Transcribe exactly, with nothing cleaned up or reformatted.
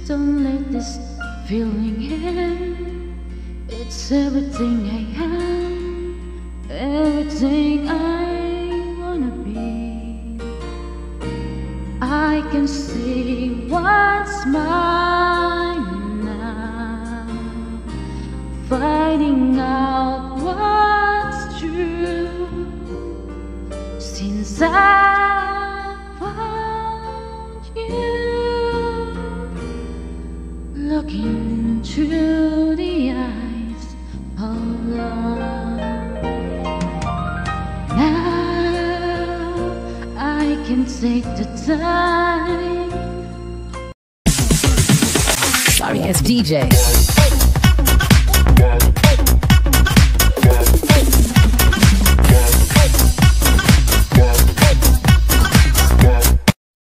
don't let this feeling end. It's everything I am, everything I wanna be. I can see what's mine now, finding out what's true. Since I found you, looking through the eyes of love, now I can take the time. Sorry, it's D J.